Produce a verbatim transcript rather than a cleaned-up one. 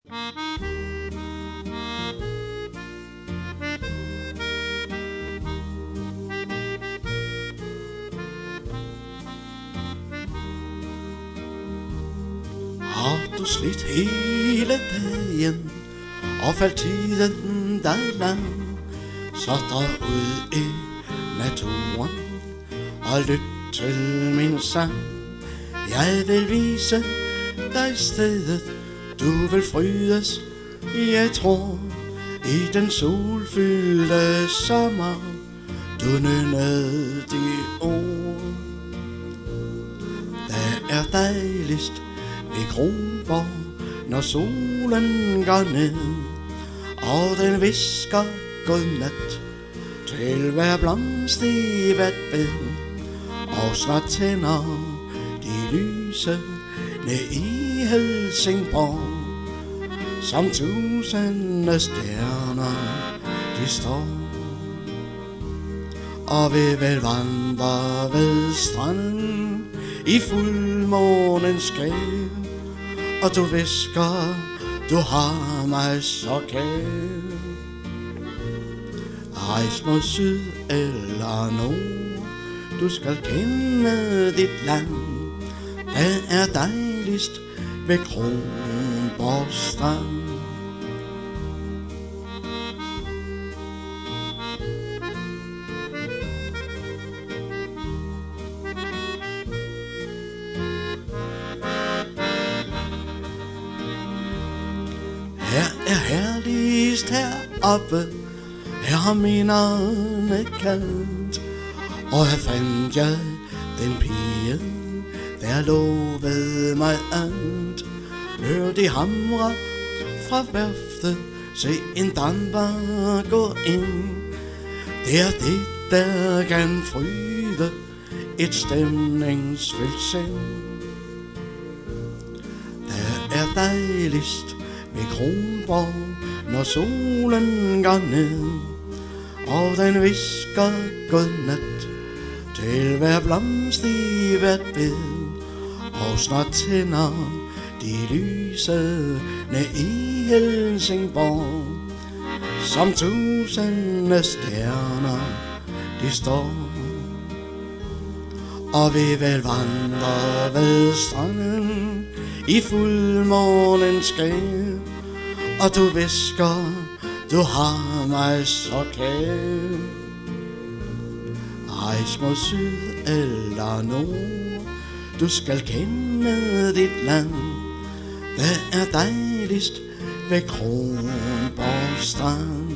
Har du slidt hele dagen og faldt tiden dig lang, så drag ud i naturen og lyt til min sang. Jeg vil vise dig stedet, du vil frydes. Jeg tror i den solfyldte sommer, du nynnede de ord. Der er dejligst ved Kronborg, når solen går ned, og den visker godnat til hver blomst i hvert bed. Og snart tænder de lyse ned i Helsingborg, som tusinde stjerner de står. Og vi vil vandre ved stranden i fuldmånens skær, og du visker, du har mig så kær. Rejs mod syd eller nord, du skal kende dit land. Det er dejligst ved Kronborg Strand. Her er herligst heroppe, her har minderne kaldt, og her fandt jeg den pige, der lovede mig alt. Hør de hamre fra værftet, se en damper gå ind. Det er det, der kan fryde et stemningsfyldt sind. Der er dejligst ved Kronborg, når solen går ned, og den visker godnat til hver blomst i hvert bed. Og snart tænder de lyse ned i Helsingborg, som tusinde stjerner de står. Og vi vil vandre ved stranden i fuldmånens skær, og du visker, du har mig så kær. Rejs mod syd eller nord, du skal kende dit land. Det er dejligst ved Kronborg Strand.